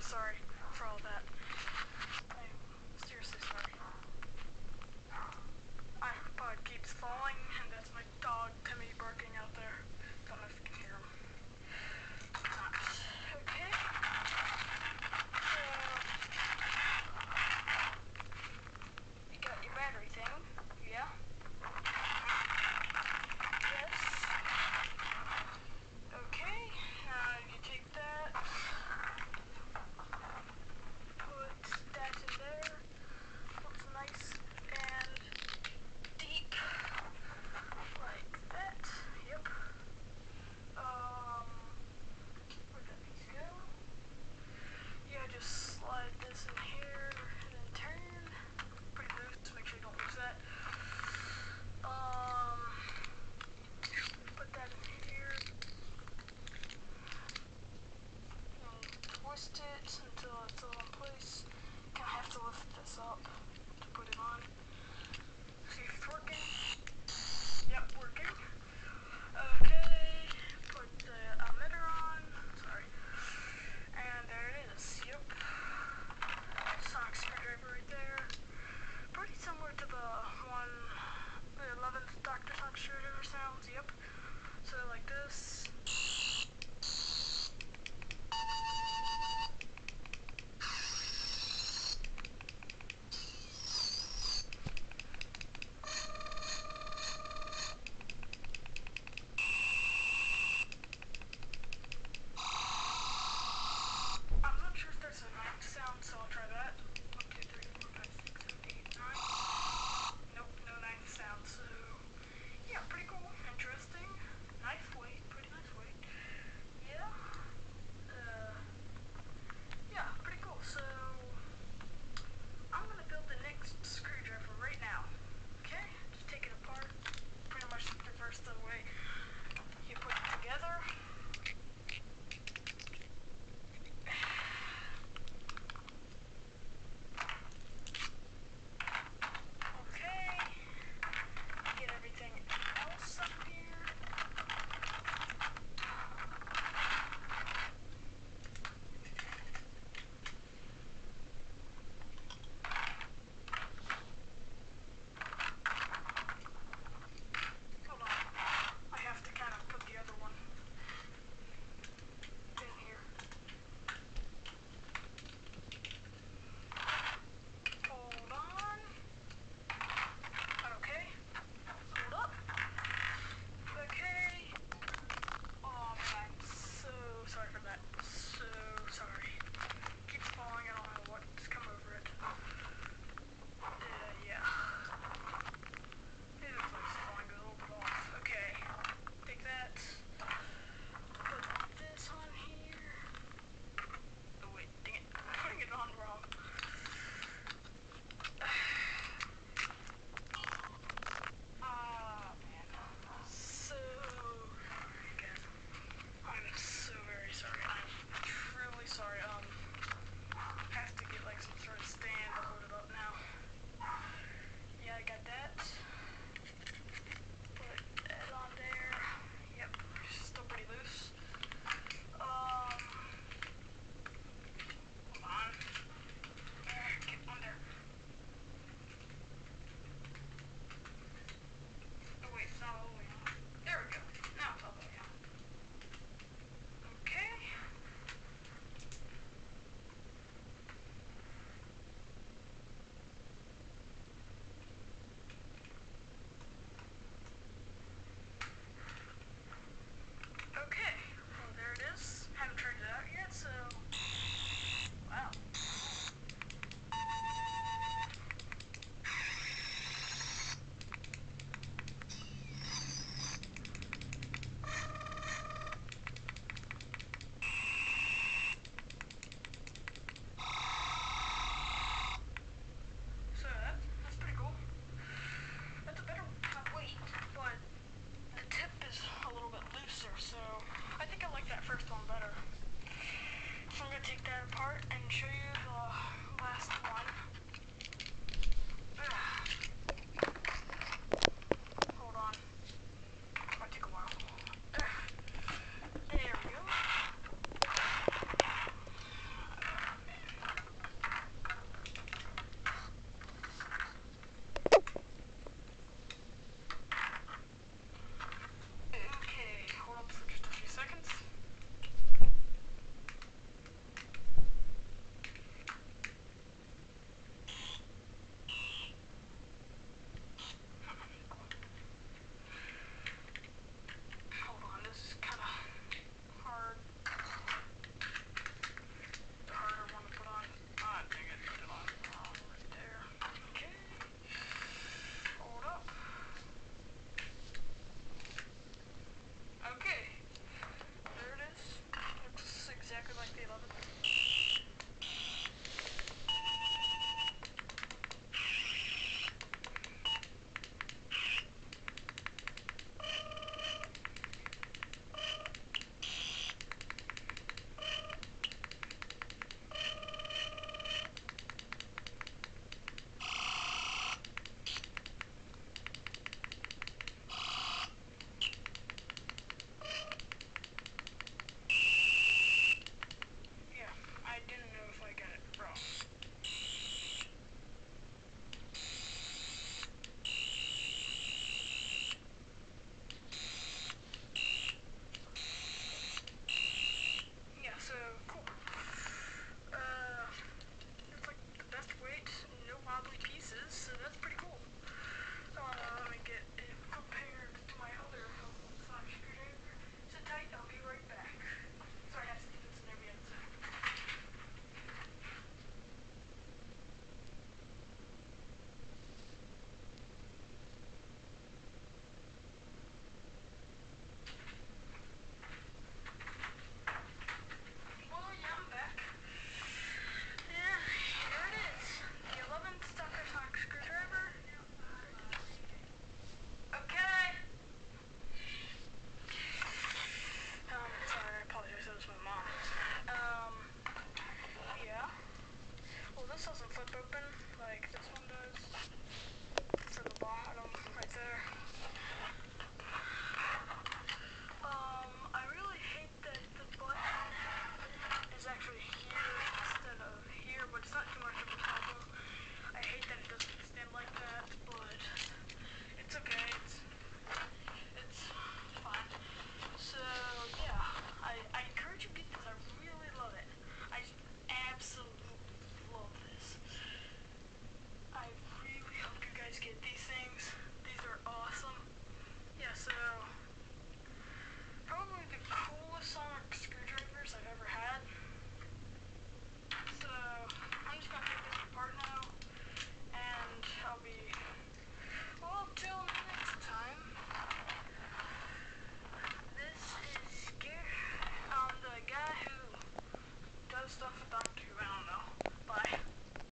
sorry for all that. I'm seriously sorry. My pod keeps falling, and that's my dog Timmy barking out there. Don't know if you can hear him. Okay. You got your battery thing, yeah? Yes. Okay, you take that, put that in there, looks nice and deep, like that, yep. Where'd that piece go? Yeah, just slide this in here and then turn, pretty loose, make sure you don't lose that. Put that in here. Twist it until it's all in place. Gonna have to lift this up to put it on. See if it's working. Yep, working. Okay.